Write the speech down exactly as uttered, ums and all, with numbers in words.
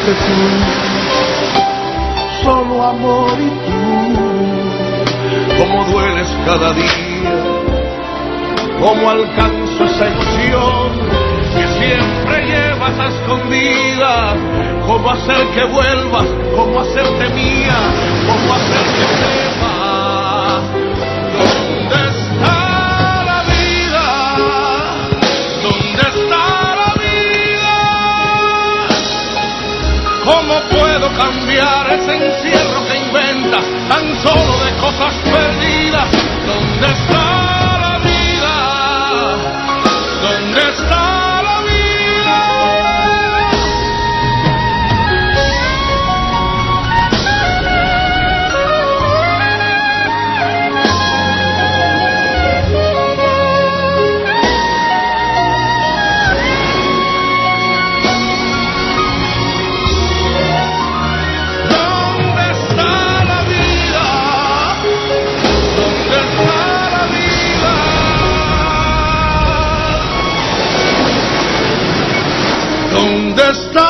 que tú, solo amor y tú. Cómo dueles cada día, cómo alcanzo esa emoción que siempre llevas a escondidas. Cómo hacer que vuelvas, cómo hacerte mía, cómo hacer que sepas dónde está la vida, dónde está la vida. Cómo puedo cambiar ese encierro que inventas tan solo de cosas perdidas. ¿Dónde está la vida? ¿Dónde está la vida? ¿Dónde está la vida? ¿Dónde está la vida? ¿Dónde está